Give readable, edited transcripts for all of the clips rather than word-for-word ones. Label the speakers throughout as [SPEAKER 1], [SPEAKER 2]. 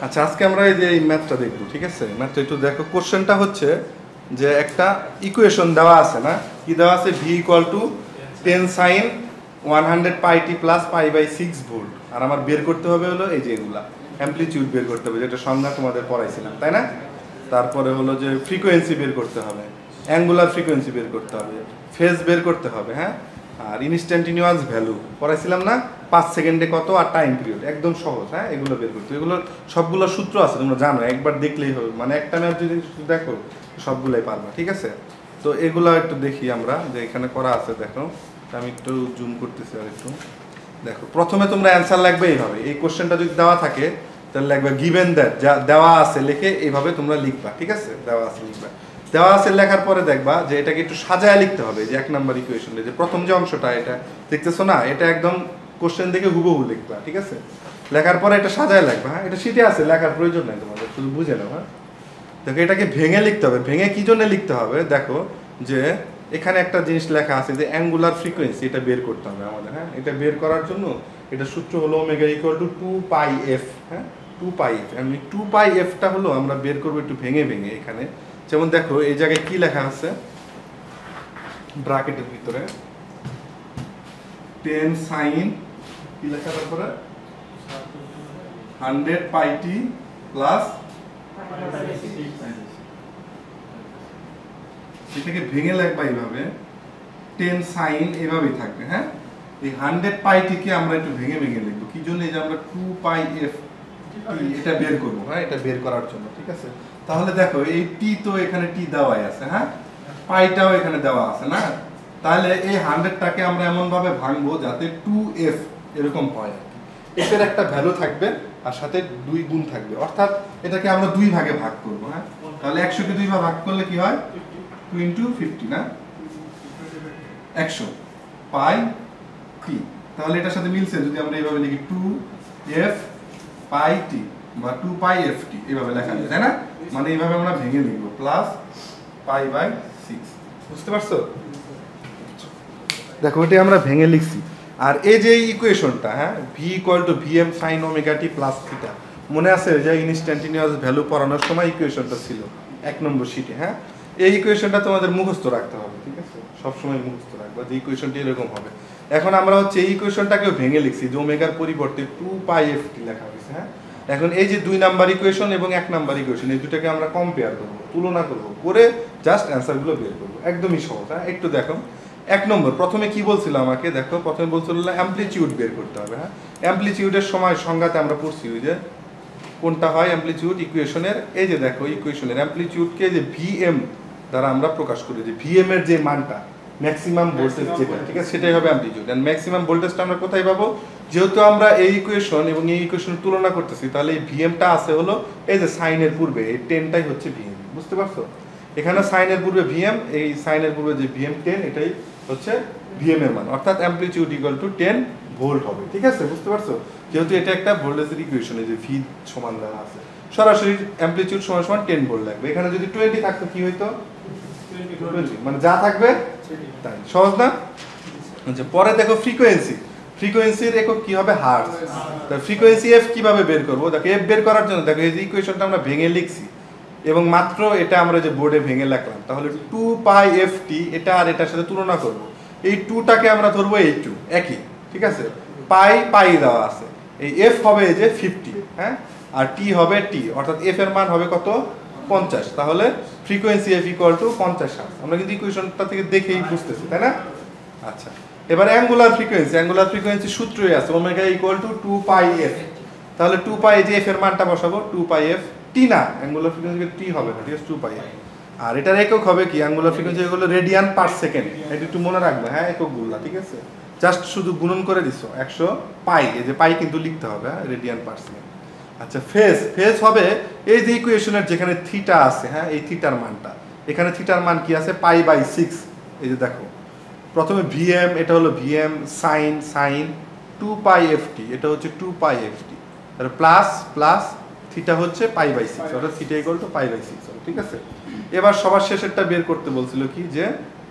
[SPEAKER 1] আচ্ছা, আজকে আমরা এই যে এই ম্যাথটা দেখব, ঠিক আছে? ম্যাথটা একটু দেখো। কোশ্চেনটা হচ্ছে যে একটা ইকুয়েশন দেওয়া আছে না, কি দেওয়া আছে? v equal to 10 sin 100 pi T plus pi by 6 volt. আর আমার বের করতে হবে হলো এই যে এগুলা অ্যামপ্লিটিউড বের করতে হবে, যেটা সংজ্ঞা তোমাদের পড়াইছিলাম, তাই না? তারপরে হলো যে ফ্রিকোয়েন্সি বের করতে হবে, অ্যাঙ্গুলার ফ্রিকোয়েন্সি বের করতে হবে, ফেজ বের করতে হবে, হ্যাঁ, আর ইনস্ট্যান্টিনিউয়াস ভ্যালু পড়াইছিলাম না, 5 সেকেন্ডে কত আর টাইম পিরিয়ড, একদম সহজ। হ্যাঁ, এগুলো বের করতে, এগুলো সবগুলো সূত্র আছে, তোমরা জানো, একবার দেখলেই হবে, মানে একটা ম্যাথ যদি দেখো সবগুলাই পারবা, ঠিক আছে? তো এগুলো একটু দেখি আমরা, যে এখানে করা আছে, দেখো আমি একটু জুম করতেছি আর একটু দেখো। প্রথমে তোমরা অ্যান্সার লাগবে এইভাবে, এই কোশ্চেনটা যদি দেওয়া থাকে তাহলে লাগবে গিভেন দ্যাট, যা দেওয়া আছে লিখে এইভাবে তোমরা লিখবা, ঠিক আছে? দেওয়া আছে লিখবা, দেওয়া আছে লেখার পরে দেখবা যে এটাকে একটু সাজায় লিখতে হবে। যে 1 নাম্বার ইকুয়েশনে যে প্রথম যে অংশটা, এটা দেখতেছো না, এটা একদম কোশ্চেন দেখে হুবহু লিখবা, ঠিক আছে? লেখার পরে এটা সাজায় লিখবা। হ্যাঁ, এটা শিটে আছে, লেখার প্রয়োজন নাই তোমাদের, শুধু বুঝে নাও। হ্যাঁ, দেখো এটাকে ভেঙে লিখতে হবে। ভেঙে কি জন্য লিখতে হবে? দেখো যে এখানে একটা জিনিস লেখা আছে যে অ্যাঙ্গুলার ফ্রিকোয়েন্সি, এটা বের করতে হবে আমাদের। হ্যাঁ, এটা বের করার জন্য এটা সূত্র হলো omega equal to 2 pi F. হ্যাঁ, 2 পাই এফ। আমি 2 পাই এফটা হলো আমরা বের করবো একটু ভেঙে ভেঙে। এখানে যেমন দেখো এই জায়গায় কি লেখা আছে ব্র্যাকেটের ভিতরে, 10 সাইন কি লেখা, তারপরে 100 পাই টি প্লাস, এটাকে ভেঙে লিখবা এইভাবে, 10 সাইন এভাবেই থাকবে। হ্যাঁ, এই 100 পাই টিকে আমরা একটু ভেঙে ভেঙে লিখবো। কি জন্য? এই যে আমরা 2 পাই এফ এটা বের করবো। হ্যাঁ, এটা বের করার জন্য, ঠিক আছে? তাহলে দেখো এই টি তো এখানে টি দেওয়াই আছে, হ্যাঁ, পাইটাও এখানে দেওয়া আছে না, তাহলে এই 100টাকে আমরা এমন ভাবে ভাঙবো যাতে 2f এরকম হয়। এর একটা ভ্যালু থাকবে আর সাথে 2 গুণ থাকবে, অর্থাৎ এটাকে আমরা 2 ভাগে ভাগ করব। হ্যাঁ, তাহলে 100 কে 2 ভাগে ভাগ করলে কি হয়? 2 * 50 না, 100 পাই টি। তাহলে এটার সাথে মিলছে যদি আমরা এইভাবে লিখি 2f পাই টি বা 2 পাই এফ টি, এইভাবে লেখা যায়, তাই না? মানে এইভাবে আমরা ভেঙে লিখবো, প্লাস পাই বাই 6। বুঝতে পারছো? দেখো এটা আমরা ভেঙে লিখছি। আর এই যে ইকুয়েশনটা, হ্যাঁ, v equal to vm sin omega T plus theta, মনে আছে যে ইনস্ট্যান্টিনিউয়াস ভ্যালু পড়ানোর সময় ইকুয়েশনটা ছিল 1 নম্বর শিটে। হ্যাঁ, এই ইকুয়েশনটা তোমাদের মুখস্থ রাখতে হবে, ঠিক আছে? সবসময় মুখস্থ রাখবা যে ইকুয়েশনটি এরকম হবে। এখন আমরা হচ্ছে এই ইকুয়েশনটাকেও ভেঙে লিখছি, যে ওমেগার পরিবর্তে 2 পাই এফ টি লেখা হয়েছে। হ্যাঁ, এখন এই যে 2 নাম্বার ইকুয়েশন এবং 1 নাম্বার ইকুয়েশন, এই দুটাকে আমরা কম্পেয়ার করবো, তুলনা করবো, করে জাস্ট অ্যান্সারগুলো বের করবো। একদমই সহজ। হ্যাঁ, একটু দেখো 1 নম্বর প্রথমে কি বলছিল আমাকে, দেখো প্রথমে বলছিল অ্যামপ্লিটিউড বের করতে হবে। হ্যাঁ, অ্যামপ্লিটিউডের সময় সংজ্ঞাতে আমরা পড়ছি ওই যে কোনটা হয় অ্যামপ্লিটিউড ইকুয়েশনের, এই যে দেখো ইকুয়েশনের অ্যামপ্লিটিউডকে যে ভিএম দ্বারা আমরা প্রকাশ করি, যে ভিএম এর যে মানটা ম্যাক্সিমাম ভোল্টেজ যেটা, ঠিক আছে, সেটাই হবে অ্যামপ্লিটিউড। এন্ড ম্যাক্সিমাম ভোল্টেজটা আমরা কোথায় পাবো? যেহেতু আমরা এই ইকুয়েশন এবং এই ইকুয়েশনের তুলনা করতেছি, তাহলে এই ভিএমটা আছে হলো এই যে সাইনের পূর্বে, এই 10টাই হচ্ছে ভিএম। বুঝতে পারছো? এখানে সাইনের পূর্বে ভিএম, এই সাইনের পূর্বে যে ভিএম 10, এটাই হচ্ছে ভিএম এর মান, অর্থাৎ অ্যামপ্লিটিউড ইকুয়াল টু 10 ভোল্ট হবে। ঠিক আছে? বুঝতে পারছো? যেহেতু এটা একটা ভোল্টেজের ইকুয়েশন, এই যে ভি সমান দেওয়া আছে, সরাসরি অ্যামপ্লিটিউড সমান সমান 10 ভোল্ট লাগবে। এখানে যদি 20 থাকতো কি হইতো? 20, মানে যা থাকবে তাই। সহজ না? আচ্ছা, পরে দেখো ফ্রিকোয়েন্সি, ফ্রিকোয়েন্সির একক কি হবে? হার্টজ। তাহলে ফ্রিকোয়েন্সি এফ কিভাবে বের করব? দেখো এফ বের করার জন্য দেখো এই যে ইকুয়েশনটা আমরা ভেঙে লিখছি এবং মাত্র এটা আমরা যে বোর্ডে ভেঙে লিখলাম, তাহলে 2 পাই এফ টি, এটা আর এটার সাথে তুলনা করব। এই 2টাকে আমরা ধরবো এই 2 একই, ঠিক আছে? পাই পাই দেওয়া আছে, এই এফ হবে এই যে 50, হ্যাঁ, আর টি হবে টি, অর্থাৎ এফ এর মান হবে কত? 50। তাহলে frequency F equal to 50 hertz. আমরা কিন্তু ইকুয়েশনটা থেকে দেখেই বুঝতেছি, তাই না? আচ্ছা, এবার অ্যাঙ্গুলার ফ্রিকোয়েন্সি, অ্যাঙ্গুলার ফ্রিকোয়েন্সি সূত্রই আছে omega equal to 2 pi F. তাহলে 2 পাই যে এফ এর মানটা বসাবো, 2 পাই এফ টি, না অ্যাঙ্গুলার ফ্রিকোয়েন্সি টি হবে না, ঠিক আছে? 2 পাই এফ। আর এটার একক হবে কি? অ্যাঙ্গুলার ফ্রিকোয়েন্সি হলো রেডিয়ান পার সেকেন্ড। এটা একটু মনে রাখবে, হ্যাঁ, এককগুলো, ঠিক আছে? জাস্ট শুধু গুণন করে দিছো 100 পাই, এই যে পাই কিন্তু লিখতে হবে, হ্যাঁ, রেডিয়ান পার সেকেন্ড। আচ্ছা, ফেজ, ফেজ হবে এই যে ইকুয়েশনের যেখানে থিটা আছে, হ্যাঁ, এই থিটার মানটা, এখানে থিটার মান কি আছে? Pi by 6। এই যে দেখো প্রথমে ভিএম, এটা হলো VM sine sine 2 pi F T, এটা হচ্ছে 2 পাই এফ টি, তাহলে প্লাস প্লাস থিটা হচ্ছে পাই বাই 6, অর্থাৎ theta equal to pi by 6 হবে। ঠিক আছে? এবার সবার শেষেরটা বের করতে বলছিল কি, যে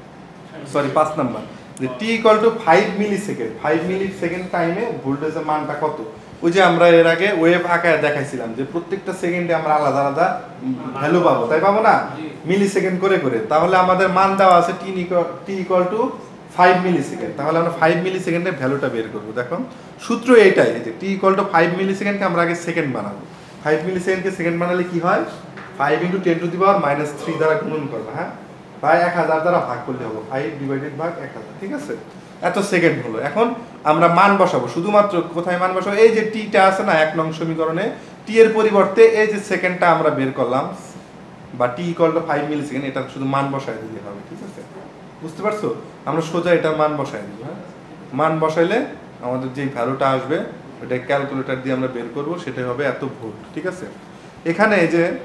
[SPEAKER 1] সরি 5 নাম্বার, যে T equal to 5 millisecond, 5 millisecond টাইমে ভোল্টেজের মানটা কত? ওই যে আমরা এর আগে ওয়েভ আকারে দেখাইছিলাম যে প্রত্যেকটা সেকেন্ডে আমরা আলাদা আলাদা ভ্যালু পাবো, তাই পাবো না, মিলি সেকেন্ড করে করে। তাহলে আমাদের মান দেওয়া আছে T equal to 5 millisecond. তাহলে আমরা 5 মিলি সেকেন্ডের ভ্যালুটা বের করবো। দেখো সূত্র এইটাই যে টি ইকুয়াল টু 5 মিলি সেকেন্ডকে আমরা আগে সেকেন্ড বানাবো। 5 মিলি সেকেন্ডকে সেকেন্ড বানালে কি হয়, 5 × 10⁻³ দ্বারা গুণন করবে, হ্যাঁ, প্রায় 1000 দ্বারা ভাগ করলে হবে, 5 ডিভাইডেড ভাগ 1000, ঠিক আছে, এত সেকেন্ড হলো। এখন আমরা মান বসাবো, শুধুমাত্র কোথায় মান বসাবো, এই যে টিটা আছে না 1 নং সমীকরণে, টি এর পরিবর্তে এই যে সেকেন্ডটা আমরা বের করলাম বা T equal to 5 millisecond, এটা শুধু মান বসাই দিলে হবে, ঠিক আছে, বুঝতে পারছো? আমরা সোজা এটা মান বসাই দিব, হ্যাঁ, মান বসাইলে আমাদের যে ভ্যালুটা আসবে ওটা ক্যালকুলেটর দিয়ে আমরা বের করব, সেটাই হবে এত ভোল্ট, ঠিক আছে। এখানে এই যে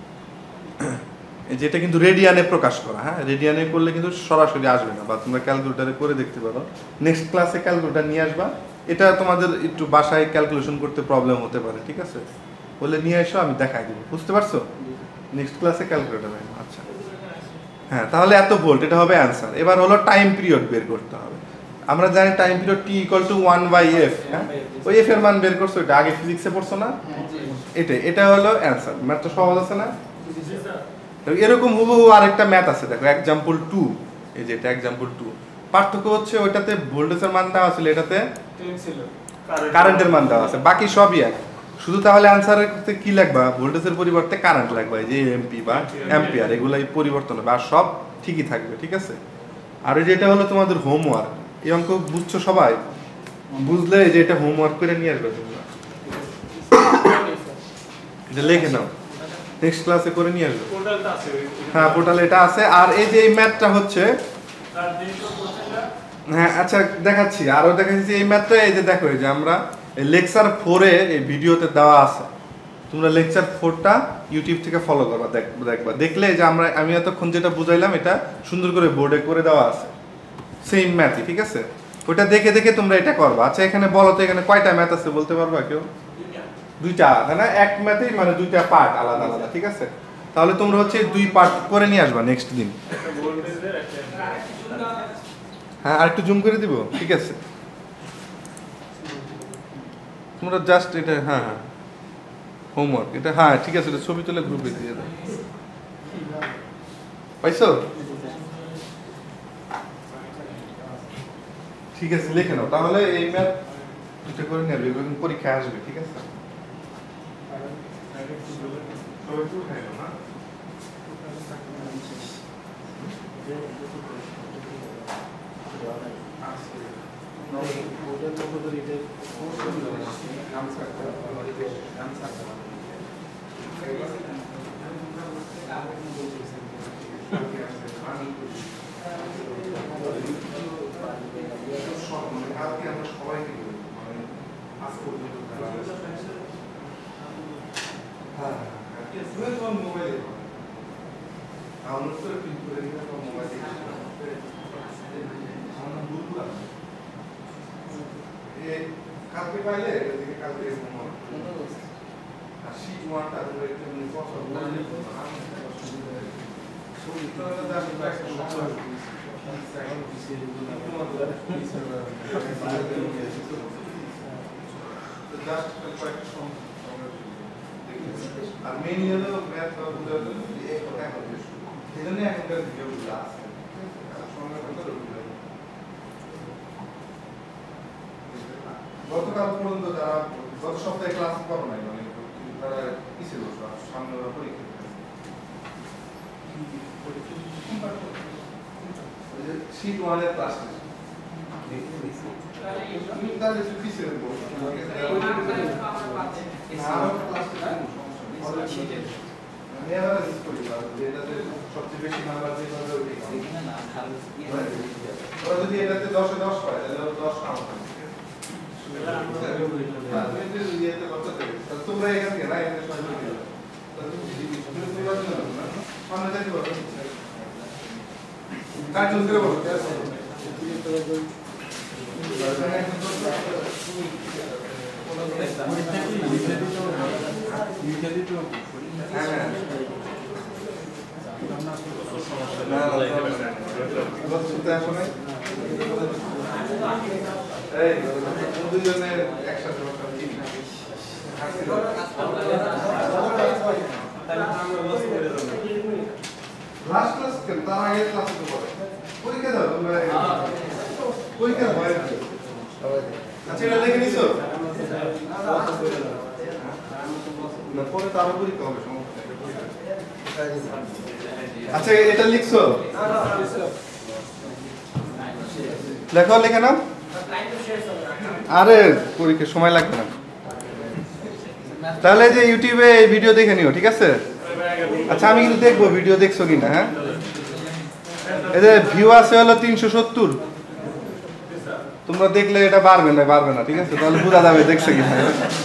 [SPEAKER 1] যেটা কিন্তু রেডিয়ানে প্রকাশ করা, হ্যাঁ, রেডিয়ানে করলে কিন্তু সরাসরি আসবে না, বা তোমরা ক্যালকুলেটরে করে দেখতে পারো। নেক্সট ক্লাসে ক্যালকুলেটর নিয়ে আসবা, এটা তোমাদের একটু বাসায় ক্যালকুলেশন করতে প্রবলেম হতে পারে, ঠিক আছে, বলে নিয়ে এসো, আমি দেখাই দেবো, বুঝতে পারছো? নেক্সট ক্লাসে ক্যালকুলেটর। আচ্ছা, হ্যাঁ, তাহলে এত ভোল্ট, এটা হবে অ্যান্সার। এবার হলো টাইম পিরিয়ড বের করতে হবে। আমরা জানি time period T equal to 1/f, হ্যাঁ, ওই এফ এর মান বের করছো, এটা আগে ফিজিক্সে পড়ছো না, এটা হলো অ্যান্সার। ম্যাথ তো সহজ আছে না? এরকম হুবহু আরেকটা ম্যাথ আছে, দেখো এক্সাম্পল 2, এই যে এটা এক্সাম্পল 2। পার্থক্য হচ্ছে ওইটাতে ভোল্টেজের মান দেওয়া আছে, এটাতে কারেন্টের মান দেওয়া আছে, বাকি সবই এক। শুধু তাহলে অ্যান্সারের ক্ষেত্রে কি লাগবা, ভোল্টেজের পরিবর্তে কারেন্ট লাগবে, যে এমপি বা অ্যাম্পিয়ার, এগুলাই পরিবর্তন হবে, আর সব ঠিকই থাকবে, ঠিক আছে। আর যেটা হলো তোমাদের হোমওয়ার্ক, এই অঙ্ক বুঝছো সবাই? বুঝলে যে এটা হোমওয়ার্ক করে নিয়ে আসবে তোমরা, এটা লিখে নাও, নেক্সট ক্লাসে করে নিয়ে আসবে। হ্যাঁ, পোর্টালে এটা আছে। আর এই যে এই ম্যাথটা হচ্ছে, হ্যাঁ আচ্ছা দেখাচ্ছি, আরো দেখাচ্ছি এই ম্যাথটা। এই যে দেখো, এই যে আমরা লেকচার 4-এ এই ভিডিওতে দেওয়া আছে, তোমরা লেকচার 4টা ইউটিউব থেকে ফলো করবা, দেখবা, দেখলে যে আমি এতক্ষণ যেটা বুঝাইলাম এটা সুন্দর করে বোর্ডে করে দেওয়া আছে, সেম ম্যাথই, ঠিক আছে। ওটা দেখে দেখে তোমরা এটা করবা। আচ্ছা এখানে বলো তো, এখানে কয়টা ম্যাথ আছে বলতে পারবা কেউ? 2টা, তাই না? এক ম্যাথেই মানে 2টা পার্ট আলাদা আলাদা, ঠিক আছে। তাহলে তোমরা হচ্ছে 2 পার্ট করে নিয়ে আসবা নেক্সট দিন। হ্যাঁ, আর একটু জুম করে দিব, ঠিক আছে। তোমরা জাস্ট এটা, হ্যাঁ হ্যাঁ হোমওয়ার্ক এটা, হ্যাঁ ঠিক আছে, এটা ছবি তুলে গ্রুপে দিয়ে দাও, পাইছো? ঠিক আছে, লিখে নাও তাহলে। এই ম্যাথ এটা করে নেবে, এগুলো পরীক্ষায় আসবে, ঠিক আছে। সবাই একটু উঠাই নাও, হ্যাঁ। কালকে পাইলে এদিকে কালকে আর শীট ওয়ানটা তোমরা একটু পছন্দ আর মেইনলি হলো ম্যাথ এই জন্য এখনকার ভিডিওগুলো আছে। গতকাল পর্যন্ত যারা গত সপ্তাহে ক্লাস করো নাই, মানে তারা কি ছিল সামনে ওরা পরীক্ষা শীট ওয়ানের ক্লাস সবচেয়ে বেশি নাম্বার ওরা যদি এটাতে 10-এ 10 পায় তাহলে 10 নাম্বার। তোমরা এখান থেকে না সামনে যাইতে পারো, কার্টুন করে বলো। দুজনের একসাথে লাস্ট ক্লাস কেন তার আগে ক্লাস তো পড়ে পরীক্ষা দাও তোমরা পরীক্ষা হয় আচ্ছা এটা লিখে নিছো না পরে তার পরীক্ষা হবে সমস্যা আচ্ছা এটা লিখছো লেখো লিখে নাও আরে পরীক্ষা সময় লাগবে না তাহলে যে ইউটিউবে এই ভিডিও দেখে নিও ঠিক আছে আচ্ছা আমি কিন্তু দেখবো ভিডিও দেখছো কিনা হ্যাঁ এই যে ভিউ আছে হলো 370 তোমরা দেখলে এটা বাড়বে না ঠিক আছে তাহলে বোঝা যাবে দেখছো কিনা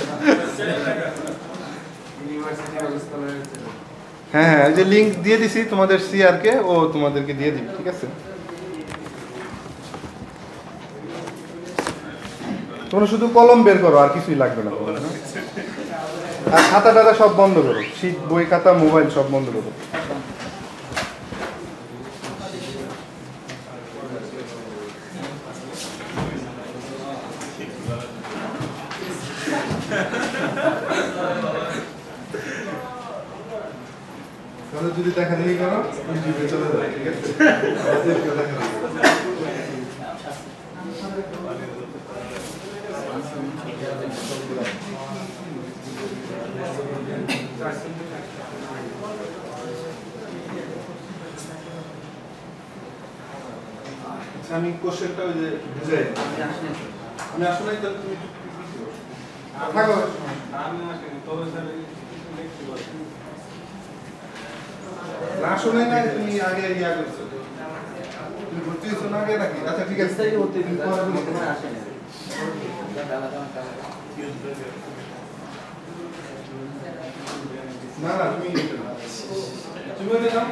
[SPEAKER 1] হ্যাঁ হ্যাঁ এই যে লিংক দিয়ে দিছি তোমাদের সিআর কে ও তোমাদেরকে দিয়ে দিবে ঠিক আছে তোমরা শুধু কলম বের করো আর কিছুই লাগবে না আর খাতা টাতা সব বন্ধ করো শীট বই খাতা মোবাইল সব বন্ধ করো তাহলে যদি দেখা দেখি করো ইউটিউবে চলে যাবে ঠিক আছে আমি কোশ্চেনটা ওই যে বুঝাই আমি আসলে তাহলে তুমি থাকো আমি আসলে তবে স্যার লিখতে পারি না শুনে না তুমি আগে ইয়া করছো তুমি ভর্তি হইছো না আগে নাকি আচ্ছা ঠিক আছে তাই ভর্তি তুমি পরে বলতে আসে না না তুমি ওটা নাও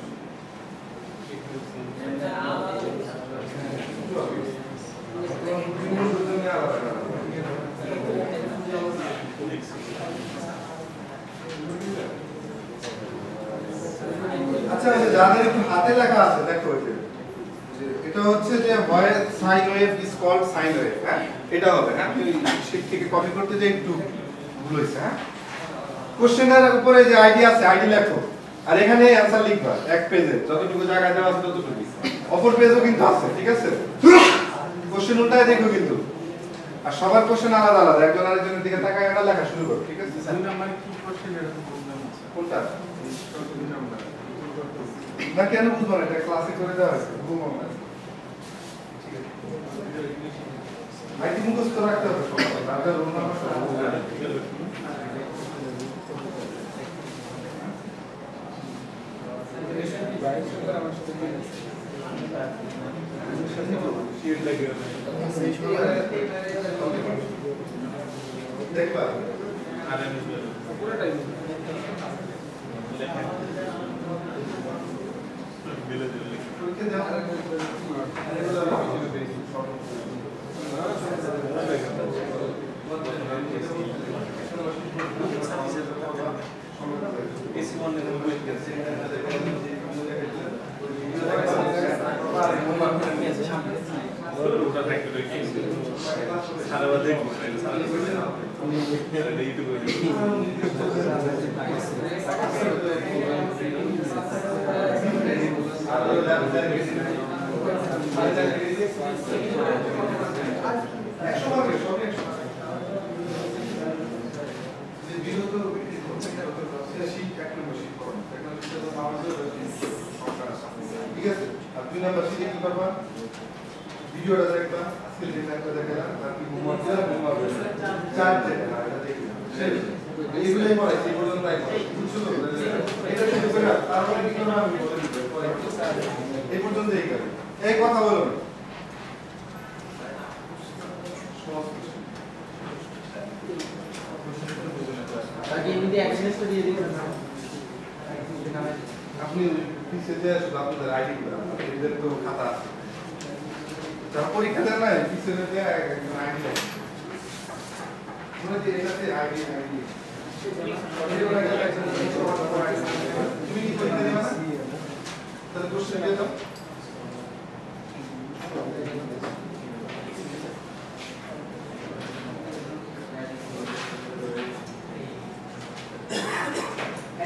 [SPEAKER 1] আচ্ছা যাদের একটু হাতে লেখা আছে দেখো এটা হচ্ছে যে voice sine wave is called sine wave হ্যাঁ এটা হবে হ্যাঁ তুমি শীট থেকে কপি করতে যে একটু ভুল হইছে হ্যাঁ কোশ্চেনের উপরে যে আইডি আছে আইডি লেখো আর এখানে অ্যানসার লিখবা এক পেজে যতটুকু জায়গা দেওয়া আছে ততটুকু অপর পেজও কিন্তু আছে ঠিক আছে কোশ্চেন উল্টায় দেখো কিন্তু আর সবার কোশ্চেন আলাদা আলাদা একজন আরেকজনের দিকে তাকায় এটা লেখা শুরু করো ঠিক আছে দুই নাম্বারে কি কোশ্চেন এর প্রবলেম আছে কোনটা দুই নাম্বার না কেন বুঝবো না এটা ক্লাসে করে দেওয়া আছে বুঝবো না ঠিক আছে আইটি মুখস্থ রাখতে হবে সবাই তাহলে রোল নাম্বার সব বুঝবে দেখবা পুরোটাই ঠিক আছে আর দুই নাম্বার শিখে কি করবা ভিডিওটা দেখবা আজকে যে টাইপটা দেখালাম তার কি হোমওয়ার্ক আছে হোমওয়ার্ক চার থেকে না এটা দেখবে এইগুলাই পড়াই এই পর্যন্ত তাই বুঝছো তো এটা শুরু করে তারপরে কি করব আমি বলে দিব এই পর্যন্ত এই করে এই কথা বলো
[SPEAKER 2] আগে এমনি অ্যাক্সেসটা দিয়ে দিন
[SPEAKER 1] আপনি পিছে যে শুধু আপনাদের আইডি গুলো এদের তো খাতা আছে যারা পরীক্ষা দেন না পিছে যে একজন আইডি আছে মানে যে এটাতে আইডি তুমি কি পরীক্ষা দিবা না তাহলে কোশ্চেন দিয়ে দাও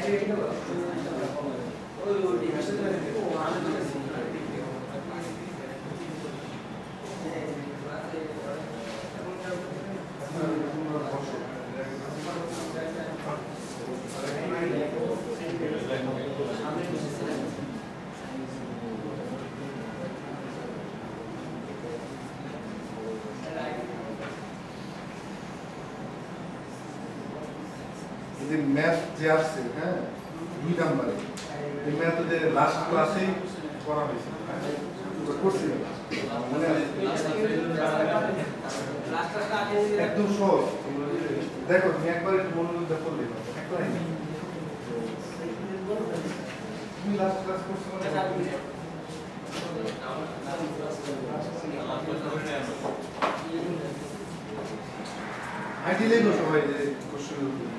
[SPEAKER 1] যে ম্যাথ যে আসছে, হ্যাঁ 2 নম্বরে এই ম্যাথ যে লাস্ট ক্লাসেই করা হয়েছে, করছি মনে আছে? একদম সহজ। দেখো তুমি একবার একটু মনোযোগ দিয়ে পড়লে তুমি লাস্ট ক্লাস করছো মনে আছে? আইডিয়ালি তো সবাই যে কোশ্চেন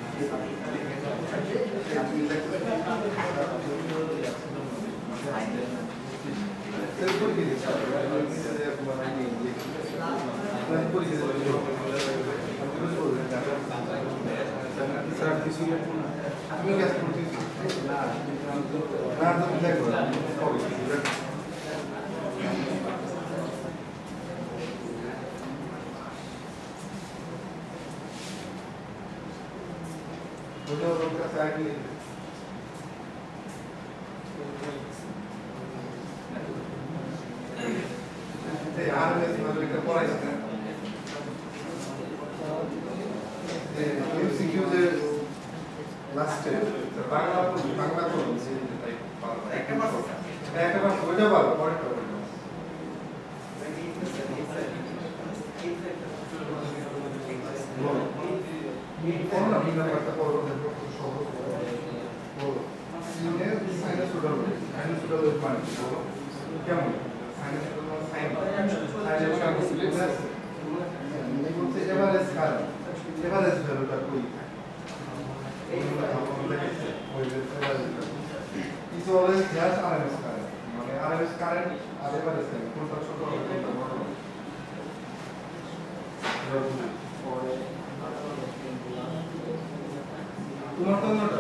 [SPEAKER 1] তোমার তো নটা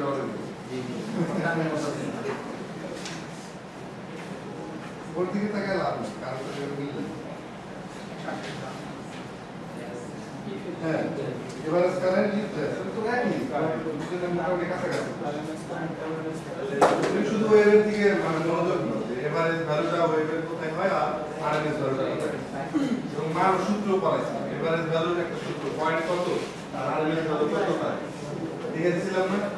[SPEAKER 1] ওর দিকে তাকে লাভ নেই, কারণ মিললে হ্যাঁ এবারে কারেন্ট লিখতে তো একই দুজনের মোটামুটি কাছাকাছি। তুমি শুধু ওয়েভের দিকে মানে মনোযোগ দাও, এভারেজ ভ্যালুটা ওয়েভের কোথায় হয় আর আরএমএস ভ্যালুটা কোথায়। এবং মার সূত্র পড়াইছি, এভারেজ ভ্যালুর একটা সূত্র, পয়েন্ট কত আর আরএমএস ভ্যালু কত হয় দেখেছিলাম না?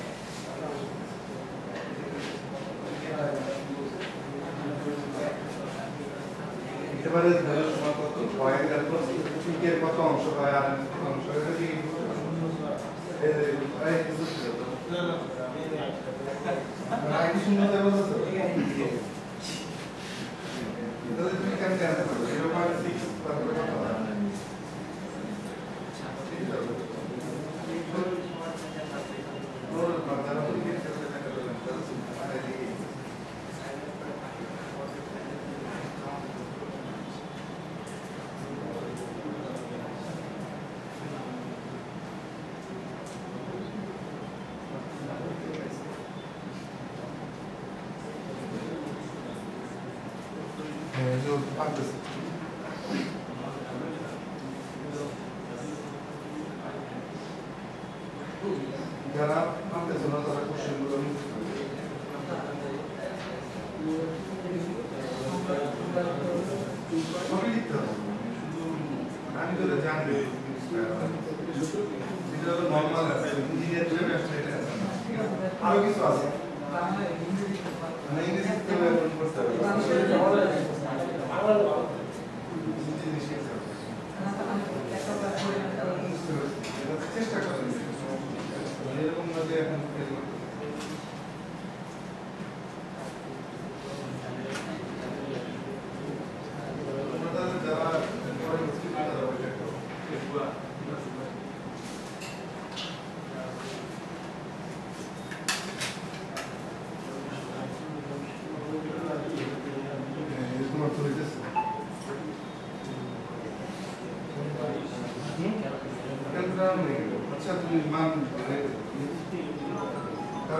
[SPEAKER 1] এভারেজ ভ্যালু সমান কত, পয়েন্ট আর পিকের কত অংশ হয় আর কত অংশ হয়, এটা কি আইডি শূন্য দেবো তো তাহলে তুমি কেন জানতে পারবে 0.6 তারপরে কত হয় যারা পারতেছে না তারা কোশ্চেনগুলো সবই লিখতে হবে, আমি তো জানি নর্মাল আছে আরো কিছু আছে মানে ইংরেজিতে করতে হবে চেষ্টা করেন এরকম ভাবে এখন যারা আচ্ছা তুমি মান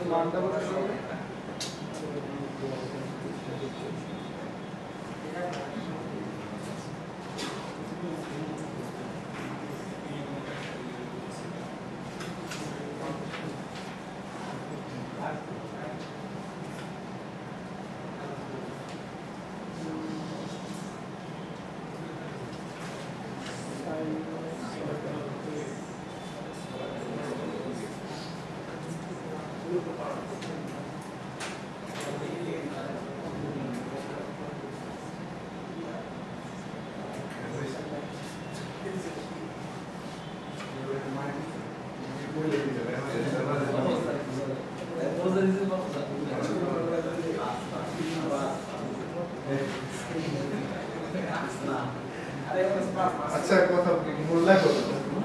[SPEAKER 1] আচ্ছা কথা মূল্যায় করো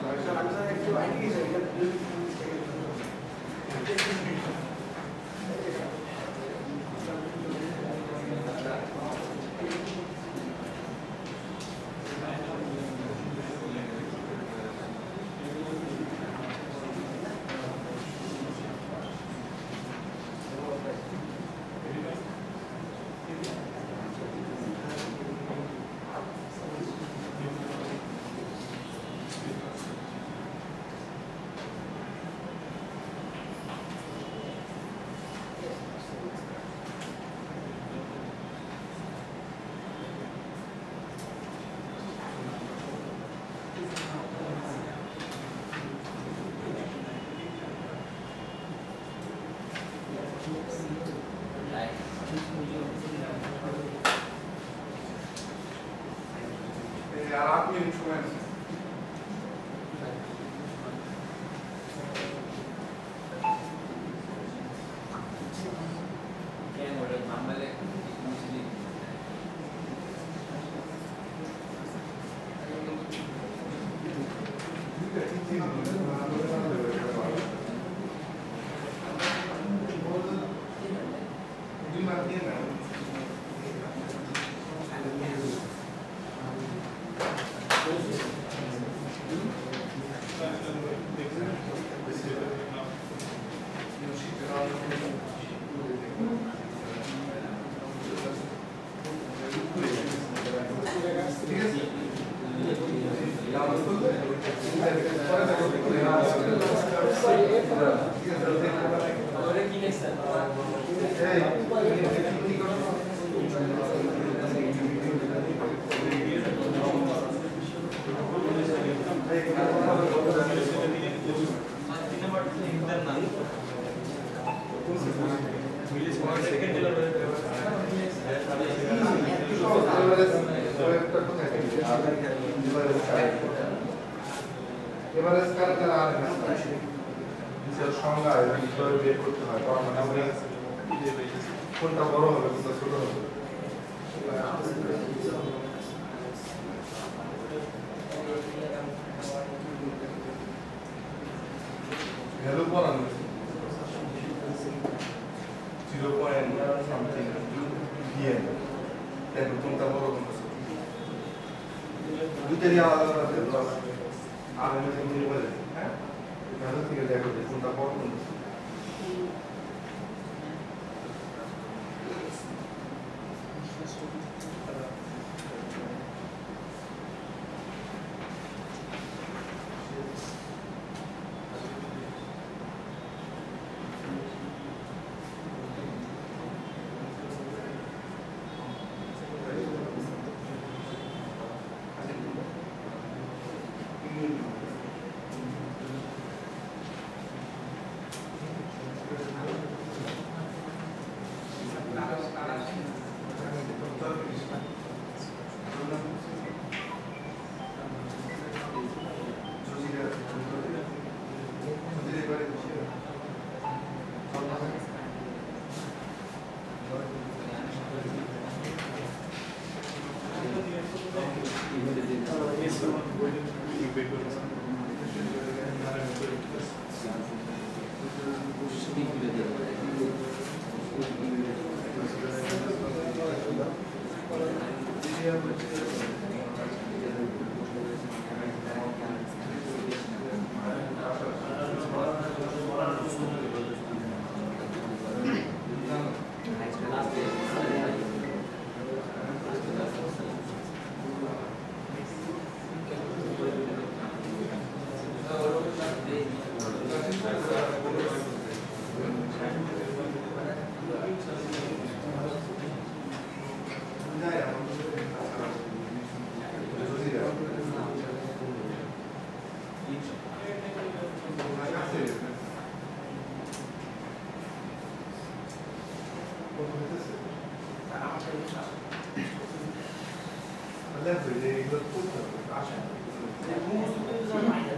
[SPEAKER 1] কোনটা বড় হবে কোনটা ছোট হবে ভ্যালু পড়ানো 0. something vn দেখো কোনটা বড় কোনটা ছোট দুইটারই আলাদা আলাদা ভ্যালু আছে আর আমি তুমি বলে হ্যাঁ ভ্যালু থেকে দেখো কোনটা বড় কোনটা ছোট এগুলো করতে হবে, আসেন।